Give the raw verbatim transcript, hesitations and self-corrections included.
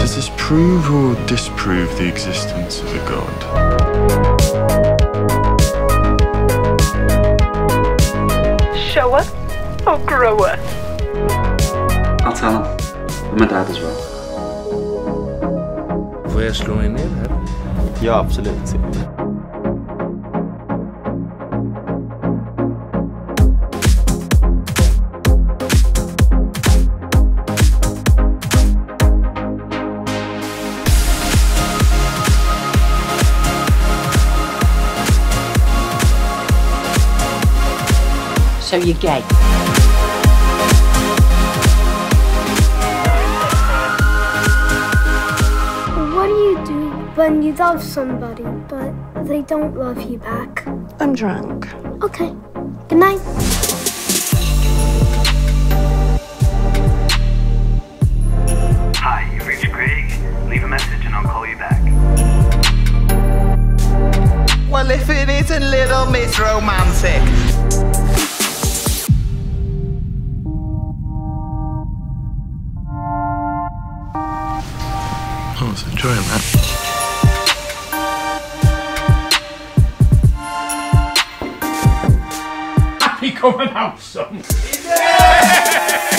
Does this prove or disprove the existence of a god? Shower or grower? I'll tell him. I'm a dad as well. Får jag slå in ner här? Ja, absolut. So you're gay? What do you do when you love somebody, but they don't love you back? I'm drunk. Okay. Good night. Hi, you've reached Craig. Leave a message and I'll call you back. Well, if it isn't Little Miss Romantic. I was enjoying that. Happy coming out, son! Yeah!